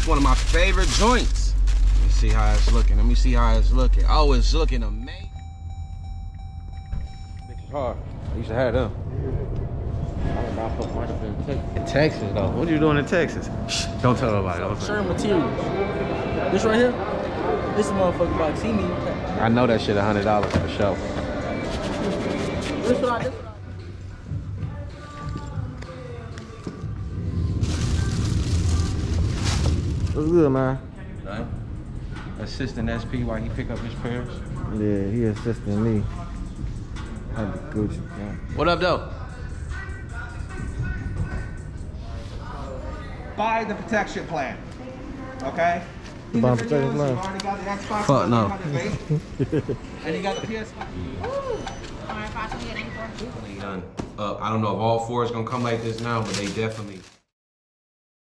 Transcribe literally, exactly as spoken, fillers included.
one of my favorite joints. Let me see how it's looking. Let me see how it's looking. Oh, it's looking amazing. It's hard. I used to have them. I don't know, I might have been in Texas. In Texas, though. What are you doing in Texas? Shh, don't tell nobody. Shirt materials. This right here, this is motherfucking box. See me. I know that shit a hundred dollars for sure. This what I, this what I. What's good, man? Right. Assistant S P while he pick up his pairs. Yeah, he assisting me. I'll be Gucci. Yeah. What up, though? Buy the protection plan, okay? Buy the protection plan. You already got the Xbox. Fuck no. You got the base, and you got the P S five. Uh, I don't know if all four is gonna come like this now, but they definitely.